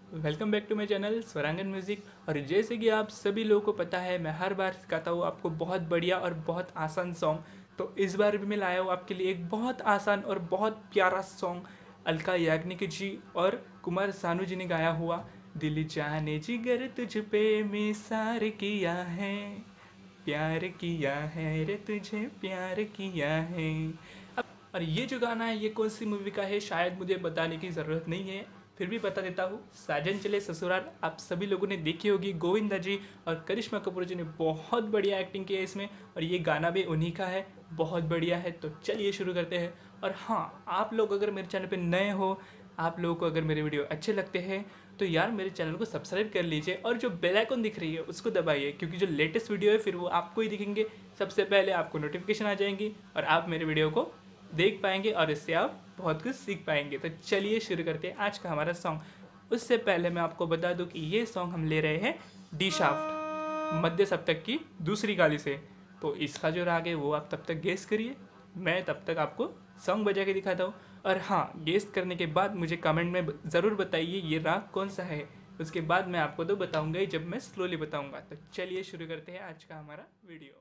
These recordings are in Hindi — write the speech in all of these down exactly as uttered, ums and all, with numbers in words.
Welcome back to my channel Swarangan music. और जैसे कि आप सभी लोगों को पता है, मैं हर बार सिखाता हूँ आपको बहुत बढ़िया और बहुत आसान सॉन्ग। तो इस बार भी मैं लाया हूँ आपके लिए एक बहुत आसान और बहुत प्यारा सॉन्ग, अलका याग्निक जी और कुमार सानू जी ने गाया हुआ दिल जाने जिगर तुझ पे निसार किया है, प्यार किया है रे तुझे प्यार किया है। अब और ये जो गाना है ये कौन सी मूवी का है शायद मुझे बताने की ज़रूरत नहीं है, फिर भी बता देता हूँ। साजन चले ससुराल आप सभी लोगों ने देखी होगी। गोविंदा जी और करिश्मा कपूर जी ने बहुत बढ़िया एक्टिंग की है इसमें, और ये गाना भी उन्हीं का है, बहुत बढ़िया है। तो चलिए शुरू करते हैं। और हाँ, आप लोग अगर मेरे चैनल पर नए हो, आप लोगों को अगर मेरे वीडियो अच्छे लगते हैं तो यार मेरे चैनल को सब्सक्राइब कर लीजिए और जो बेल आइकन दिख रही है उसको दबाइए, क्योंकि जो लेटेस्ट वीडियो है फिर वो आपको ही दिखेंगे सबसे पहले, आपको नोटिफिकेशन आ जाएंगी और आप मेरे वीडियो को देख पाएंगे और इससे आप बहुत कुछ सीख पाएंगे। तो चलिए शुरू करते हैं आज का हमारा सॉन्ग। उससे पहले मैं आपको बता दूं कि ये सॉन्ग हम ले रहे हैं डी शाफ्ट मध्य सप्तक की दूसरी गाली से। तो इसका जो राग है वो आप तब तक गेस करिए, मैं तब तक आपको सॉन्ग बजा के दिखाता हूँ। और हाँ, गेस करने के बाद मुझे कमेंट में ज़रूर बताइए ये राग कौन सा है। उसके बाद मैं आपको तो बताऊंगा ही जब मैं स्लोली बताऊंगा। तो चलिए शुरू करते हैं आज का हमारा वीडियो।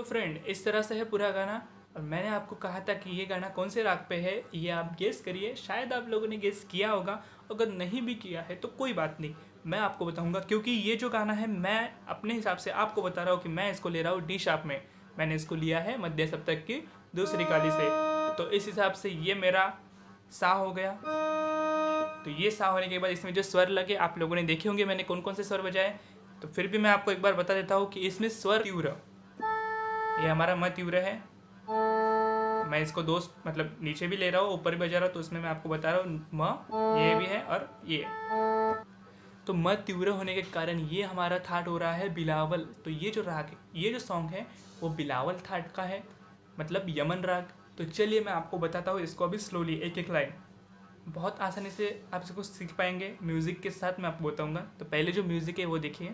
फ्रेंड, इस तरह से है पूरा गाना। और मैंने आपको कहा था कि ये गाना कौन से राग पे है, ये आप गेस करिए। शायद आप लोगों ने गेस किया होगा, अगर नहीं भी किया है तो कोई बात नहीं, मैं आपको बताऊंगा। क्योंकि ये जो गाना है मैं अपने हिसाब से आपको बता रहा हूँ कि मैं इसको ले रहा हूँ डी शार्प में। मैंने इसको लिया है मध्य सप्तक की दूसरी काली से, तो इस हिसाब से ये मेरा सा हो गया। तो ये सा होने के बाद इसमें जो स्वर लगे आप लोगों ने देखे होंगे मैंने कौन कौन से स्वर बजाए। तो फिर भी मैं आपको एक बार बता देता हूँ कि इसमें स्वर तीव्र, ये हमारा म तीव्र है। मैं इसको दो मतलब नीचे भी ले रहा हूँ, ऊपर भी बजा रहा हूँ, तो उसमें मैं आपको बता रहा हूँ म ये भी है और ये। तो म तीव्र होने के कारण ये हमारा थाट हो रहा है बिलावल। तो ये जो राग है, ये जो सॉन्ग है वो बिलावल थाट का है, मतलब यमन राग। तो चलिए मैं आपको बताता हूँ इसको अभी स्लोली, एक एक लाइन। बहुत आसानी से आप इसको सीख पाएंगे म्यूज़िक के साथ, मैं आपको बताऊंगा। तो पहले जो म्यूज़िक है वो देखिए।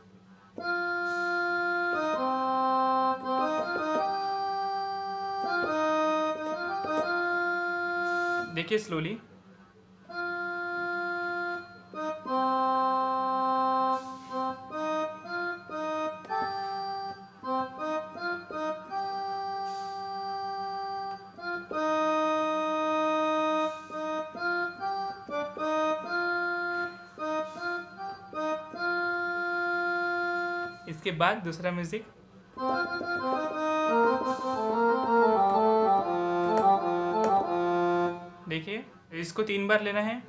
देखिए स्लोली। इसके बाद दूसरा म्यूजिक। देखिए इसको तीन बार लेना है।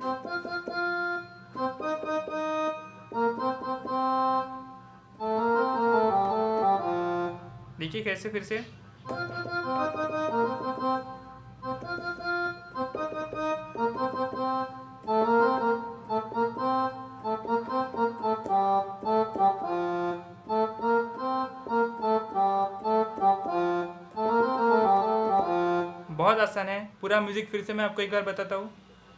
देखिए कैसे, फिर से। बहुत आसान है पूरा म्यूजिक, फिर से मैं आपको एक बार बताता हूँ।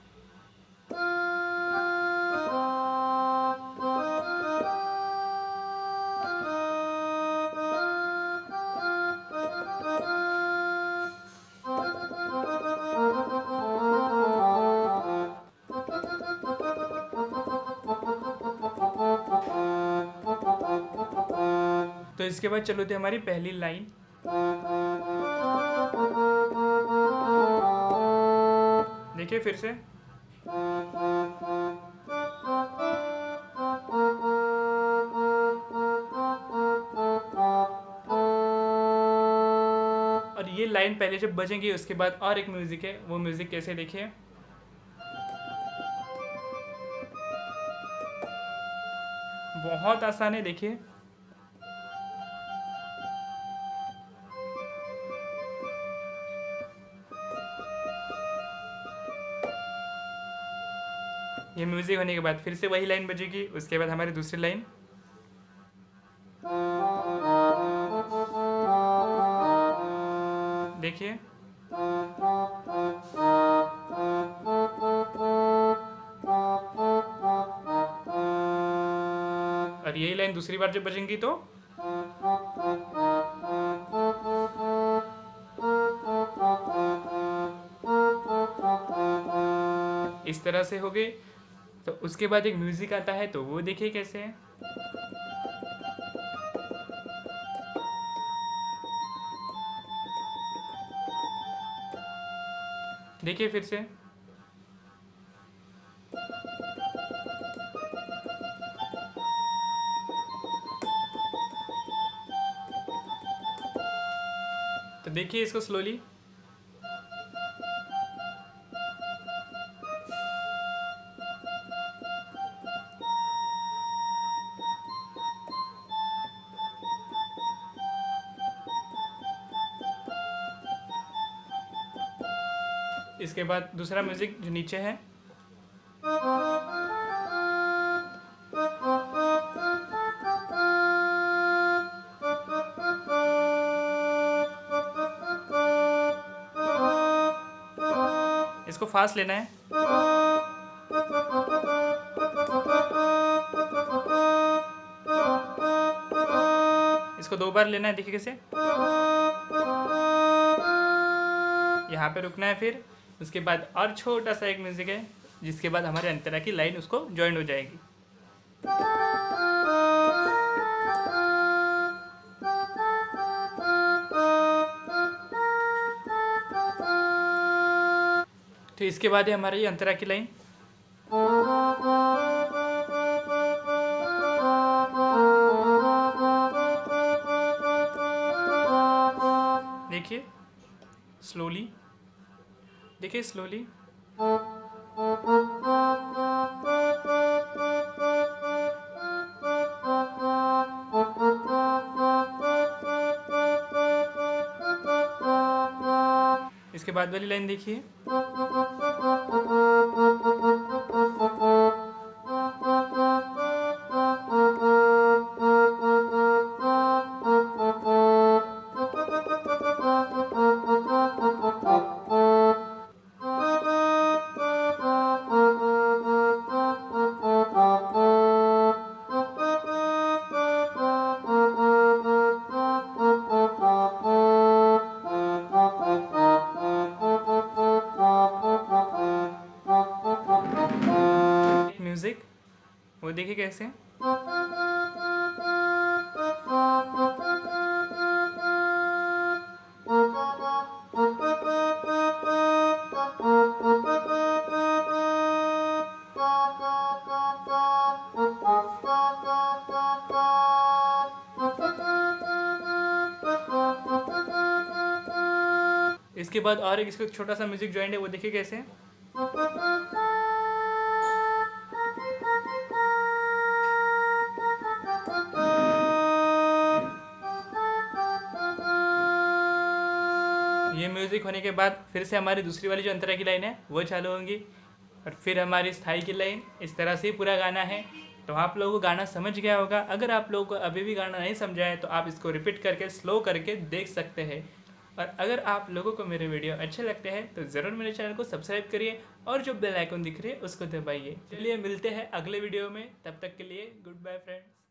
तो इसके बाद चलो थी हमारी पहली लाइन। देखिए फिर से। और ये लाइन पहले जब बजेंगी उसके बाद और एक म्यूजिक है, वो म्यूजिक कैसे, देखिए। बहुत आसान है, देखिए। ये म्यूजिक होने के बाद फिर से वही लाइन बजेगी, उसके बाद हमारी दूसरी लाइन। देखिए। और यही लाइन दूसरी बार जब बजेंगी तो इस तरह से हो गई। तो उसके बाद एक म्यूजिक आता है, तो वो देखिए कैसे है। देखिए फिर से। तो देखिए इसको स्लोली। इसके बाद दूसरा म्यूजिक जो नीचे है। इसको फास्ट लेना है। इसको दो बार लेना है, देखिए कैसे। यहाँ पे रुकना है, फिर उसके बाद और छोटा सा एक म्यूजिक है, जिसके बाद हमारे अंतरा की लाइन उसको ज्वाइन हो जाएगी। तो इसके बाद है हमारा ये अंतरा की लाइन। देखिए स्लोली, देखिए स्लोली। इसके बाद वाली लाइन देखिए। म्यूजिक वो देखिए कैसे। इसके बाद और एक इसका छोटा सा म्यूजिक जॉइंट है, वो देखिए कैसे। ये म्यूजिक होने के बाद फिर से हमारी दूसरी वाली जो अंतरा की लाइन है वो चालू होंगी, और फिर हमारी स्थाई की लाइन। इस तरह से ही पूरा गाना है। तो आप लोगों को गाना समझ गया होगा। अगर आप लोगों को अभी भी गाना नहीं समझा है तो आप इसको रिपीट करके स्लो करके देख सकते हैं। और अगर आप लोगों को मेरे वीडियो अच्छे लगते हैं तो ज़रूर मेरे चैनल को सब्सक्राइब करिए और जो बेल आइकन दिख रही है उसको दबाइए। चलिए मिलते हैं अगले वीडियो में, तब तक के लिए गुड बाय फ्रेंड्स।